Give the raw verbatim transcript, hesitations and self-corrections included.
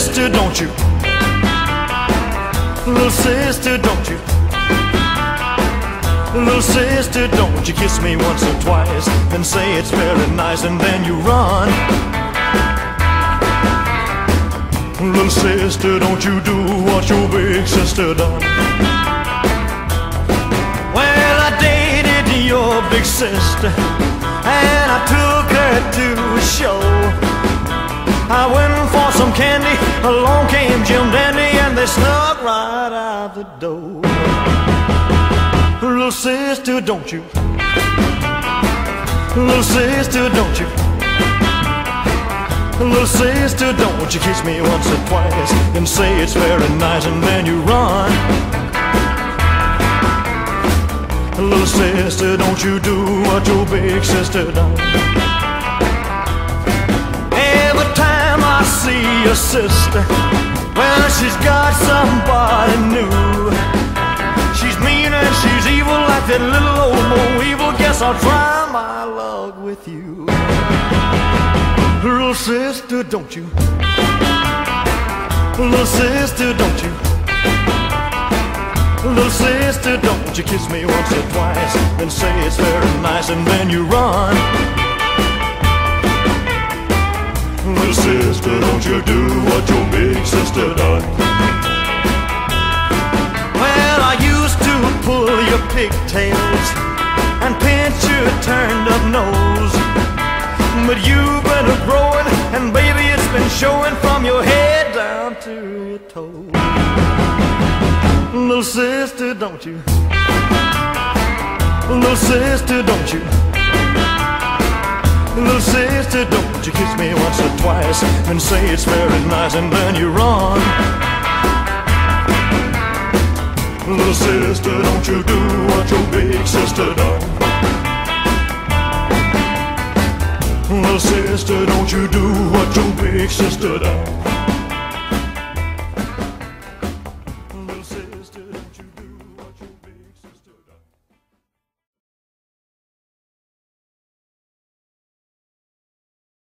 sister, don't you? Little sister, don't you? Little sister, don't you kiss me once or twice and say it's very nice and then you run. Little sister, don't you do what your big sister done. Well, I dated your big sister and I took her to a show. I went for some candy, along came Jim Dandy, and they snuck right out the door. Little sister, don't you? Little sister, don't you? Little sister, don't you kiss me once or twice and say it's very nice and then you run. Little sister, don't you do what your big sister done. Every time I see your sister, well, she's got somebody new. She's mean and she's evil like that little old Mo Evil. Guess I'll try my luck with you. Little sister, don't you? Little sister, don't you? Little sister, don't you kiss me once or twice and say it's very nice and then you run. Little sister, don't you do what your big sister done. Well, I used to pull your pigtails and pinch your turned up nose, but you've been a-growing, and baby, it's been showing from your head down to your toes. Little sister, don't you? Little sister, don't you? Little sister, don't you kiss me once or twice and say it's very nice and then you run. Little sister, don't you do what your big sister done. Little sister, don't you do what your big sister done.